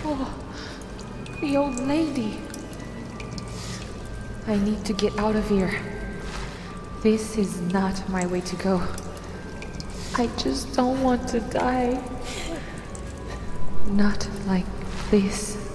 Oh, the old lady. I need to get out of here. This is not my way to go. I just don't want to die. Not like this.